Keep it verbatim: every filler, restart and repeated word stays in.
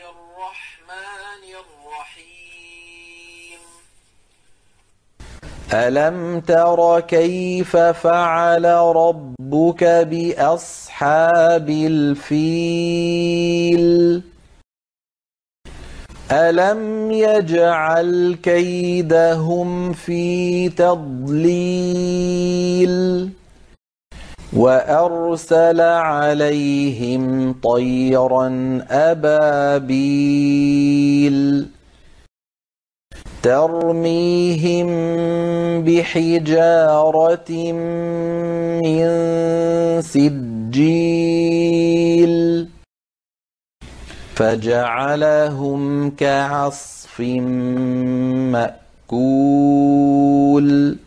الرحمن الرحيم. ألم تر كيف فعل ربك بأصحاب الفيل ألم يجعل كيدهم في تضليل وأرسل عليهم طيرا أبابيل ترميهم بحجارة من سجيل فجعلهم كعصف مأكول